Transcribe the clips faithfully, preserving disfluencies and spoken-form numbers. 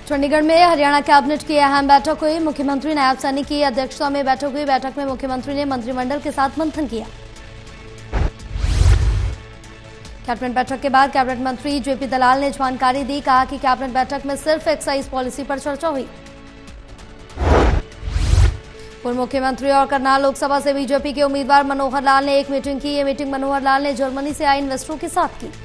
चंडीगढ़ में हरियाणा कैबिनेट की अहम बैठक हुई। मुख्यमंत्री नायब सैनी की अध्यक्षता में बैठक हुई। बैठक में मुख्यमंत्री ने मंत्रिमंडल के साथ मंथन किया। कैबिनेट बैठक के बाद कैबिनेट मंत्री जेपी दलाल ने जानकारी दी। कहा कि कैबिनेट बैठक में सिर्फ एक्साइज पॉलिसी पर चर्चा हुई। पूर्व मुख्यमंत्री और करनाल लोकसभा से बीजेपी के उम्मीदवार मनोहर लाल ने एक मीटिंग की। ये मीटिंग मनोहर लाल ने जर्मनी से आए इन्वेस्टरों के साथ की।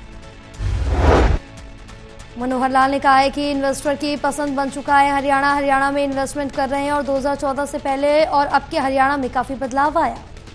मनोहर लाल ने कहा है कि इन्वेस्टर की पसंद बन चुका है हरियाणा। हरियाणा में इन्वेस्टमेंट कर रहे हैं और दो हज़ार चौदह से पहले और अब के हरियाणा में काफी बदलाव आया।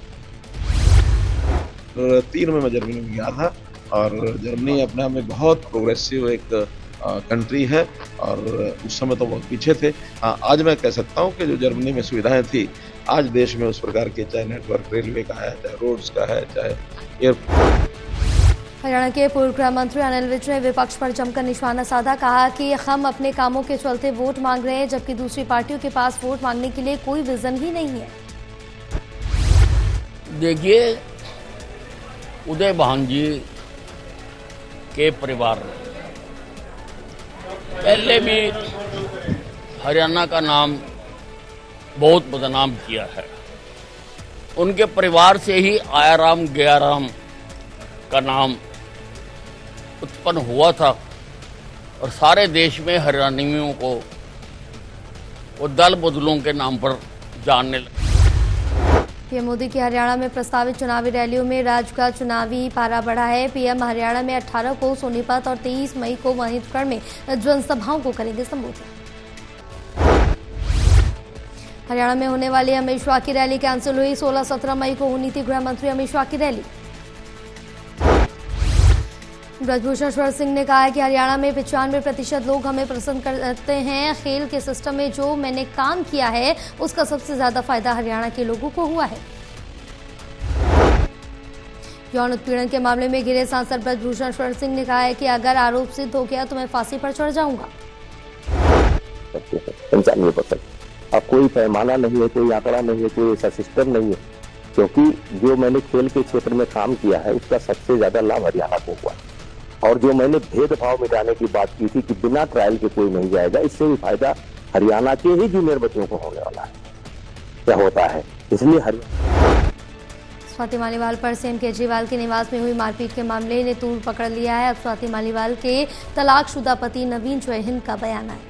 तीन में मैं जर्मनी में गया था और जर्मनी अपने आप में बहुत प्रोग्रेसिव एक कंट्री है और उस समय तो बहुत पीछे थे। हाँ, आज मैं कह सकता हूँ कि जो जर्मनी में सुविधाएं थी आज देश में उस प्रकार के, चाहे नेटवर्क रेलवे का है, चाहे रोड्स का है, चाहे एयरपोर्ट। हरियाणा के पूर्व गृह मंत्री अनिल विज ने विपक्ष पर जमकर निशाना साधा। कहा कि हम अपने कामों के चलते वोट मांग रहे हैं, जबकि दूसरी पार्टियों के पास वोट मांगने के लिए कोई विजन ही नहीं है। देखिए, उदय भान जी के परिवार ने पहले भी हरियाणा का नाम बहुत बदनाम किया है। उनके परिवार से ही आयाराम गयाराम का नाम उत्पन्न हुआ था और सारे देश में हरियाणवियों को वो दल बदलूं के नाम पर जानने लगे। पीएम मोदी की हरियाणा में प्रस्तावित चुनावी रैलियों में राज्य का चुनावी पारा बढ़ा है। पीएम हरियाणा में अठारह को सोनीपत और तेईस मई को महेंद्रगढ़ में जनसभाओं को करेंगे संबोधित। हरियाणा में होने वाली अमित शाह की रैली कैंसिल हुई। सोलह सत्रह मई को होनी थी गृह मंत्री अमित शाह की रैली। ब्रजभूषण शरण सिंह ने कहा है कि हरियाणा में पचानवे प्रतिशत लोग हमें पसंद करते हैं। खेल के सिस्टम में जो मैंने काम किया है उसका सबसे ज्यादा फायदा हरियाणा के लोगों को हुआ है। यौन उत्पीड़न के मामले में घिरे सांसद ब्रजभूषण शरण सिंह ने कहा है कि अगर आरोप सिद्ध हो गया तो मैं फांसी पर चढ़ जाऊंगा। पंचानवे परसेंट अब कोई पैमाना नहीं है, कोई आंकड़ा नहीं है, कोई ऐसा सिस्टम नहीं है, क्योंकि जो मैंने खेल के क्षेत्र में काम किया है उसका सबसे ज्यादा लाभ हरियाणा को हुआ। और जो मैंने भेदभाव मिटाने की बात की थी कि बिना ट्रायल के कोई नहीं जाएगा, इससे भी फायदा हरियाणा के ही जूनियर बच्चों को होने वाला है। क्या होता है, इसलिए हरियाणा। स्वाति मालीवाल पर सीएम केजरीवाल के निवास में हुई मारपीट के मामले ने तूल पकड़ लिया है। अब स्वाति मालीवाल के तलाकशुदा पति नवीन जय हिंद का बयान आया।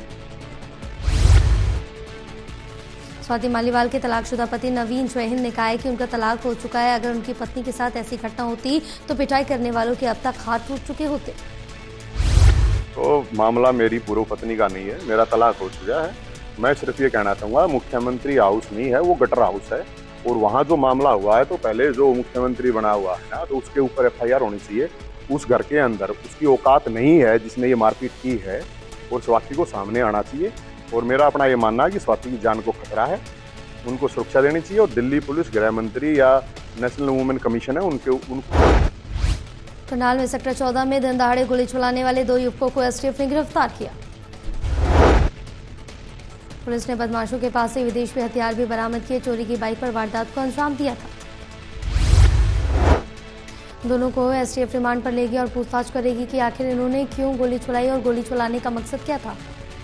स्वाति मालीवाल के तलाकशुदा पति नवीन जय हिंद ने कहा है कि उनका तलाक हो चुका है। अगर उनकी पत्नी के साथ ऐसी घटना होती तो पिटाई करने वालों के अब तक हाथ टूट चुके होते। तो मामला मेरी पूर्व पत्नी का नहीं है, मेरा तलाक हो चुका है। मैं सिर्फ ये कहना चाहूँगा, मुख्यमंत्री हाउस नहीं है, वो गटर हाउस है। और वहाँ जो मामला हुआ है तो पहले जो मुख्यमंत्री बना हुआ है ना, तो उसके ऊपर एफ आई आर होनी चाहिए। उस घर के अंदर उसकी औकात नहीं है जिसने ये मारपीट की है, और स्वाति को सामने आना चाहिए। और मेरा अपना ये मानना है कि स्वाति की जान को खतरा है, उनको सुरक्षा देनी चाहिए। और दिल्ली पुलिस, गृह मंत्री या नेशनल वुमेन कमीशन है, उनके उनको करनाल में सेक्टर चौदह में दिन दहाड़े गोली चलाने वाले दो युवकों को एसटीएफ ने गिरफ्तार किया। पुलिस ने बदमाशों के पास से विदेशी हथियार भी बरामद किए। चोरी की बाइक पर वारदात को अंजाम दिया था। दोनों को एसटीएफ रिमांड पर लेगी और पूछताछ करेगी कि आखिर इन्होंने क्यों गोली चलाई और गोली चलाने का मकसद क्या था।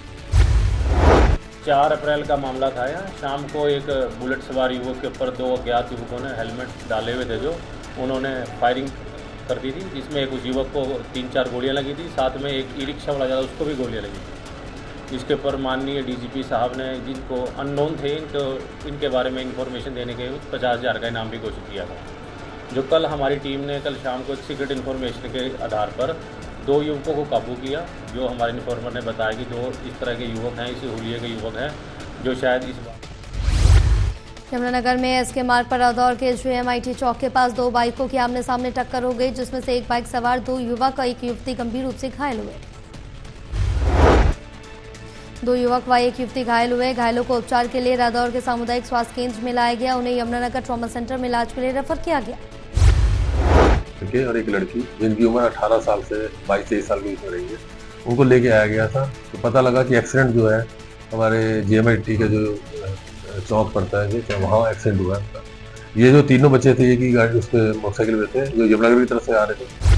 चार अप्रैल का मामला था। यहाँ शाम को एक बुलेट सवार युवक के ऊपर दो अज्ञात युवकों ने हेलमेट डाले हुए थे, जो उन्होंने फायरिंग कर दी थी, जिसमें एक उस युवक को तीन चार गोलियां लगी थी। साथ में एक ई रिक्शा वाला जाता उसको भी गोलियां लगी थी। इसके ऊपर माननीय डीजीपी साहब ने, जिनको अननोन थे, इनको इनके बारे में इंफॉर्मेशन देने के पचास हज़ार का इनाम भी घोषित किया था। जो कल हमारी टीम ने कल शाम को एक सीक्रेट इन्फॉर्मेशन के आधार पर दो युवकों को काबू किया। जो हमारे इन्फॉर्मर ने बताया कि दो इस तरह के युवक हैं, इस हुलिये के युवक हैं, जो शायद इस बार यमुनानगर में एसके मार्ग पर रादौर के जेएमआईटी चौक के पास दो बाइकों की आमने सामने टक्कर हो गई, जिसमें से एक बाइक सवार दो युवक और एक युवती गंभीर रूप से घायल हुए। दो युवक व एक युवती घायल हुए। घायलों को उपचार के लिए रादौर के सामुदायिक स्वास्थ्य केंद्र में लाया गया। उन्हें यमुनानगर ट्रॉमा सेंटर में इलाज के लिए रेफर किया गया। और एक लड़की जिनकी उम्र अठारह साल से बाईस तेईस साल के बीच में रही है, उनको लेके आया गया था। तो पता लगा कि एक्सीडेंट जो है हमारे जेएमआईटी का जो चौक पड़ता है, जो वहाँ एक्सीडेंट हुआ है। ये जो तीनों बच्चे थे, एक ही गाड़ी उस पर मोटरसाइकिल पे थे, जो यमुनानगर की तरफ से आ रहे थे।